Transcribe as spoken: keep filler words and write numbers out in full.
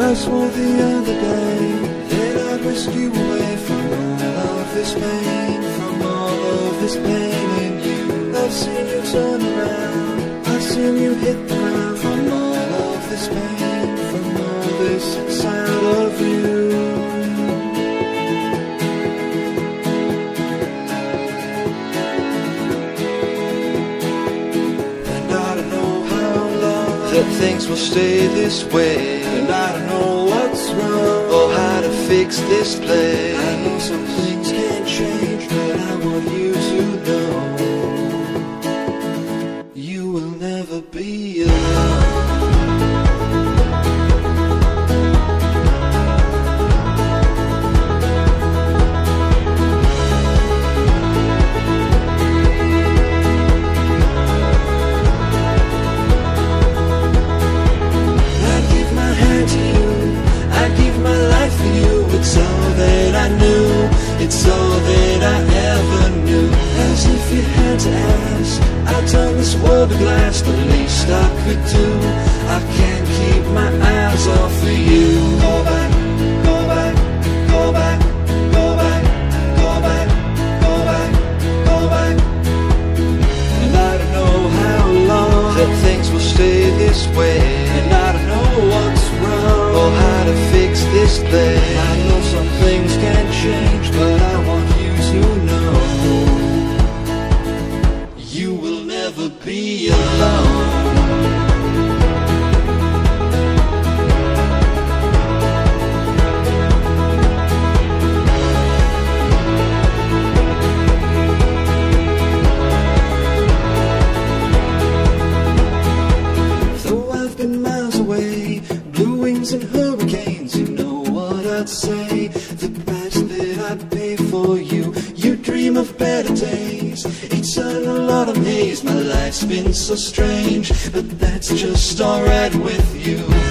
I swore the other day that I'd whisk you away from all of this pain, from all of this pain in you. I've seen you turn around, I've seen you hit the ground, from all of this pain, from all this inside of you. That things will stay this way, and I don't know what's wrong or how to fix this place. I know some things can't change, but I want you to know you will never be alone. It's all that I knew, it's all that I ever knew. As if you had to ask, I'd turn this world to glass, the least I could do. I can't keep my eyes off of you. Go back, go back, go back, go back, go back, go back, go back. And I don't know how long that things will stay this way, and I don't know what's wrong or how to fix this thing. I know some things can't change, but I want you to know you will never be alone. Though I've been miles away, blue wings and hurricanes, you know what I'd say. The price that I'd pay for you, you dream of better days. Eternal autumn haze, my life's been so strange, but that's just alright with you.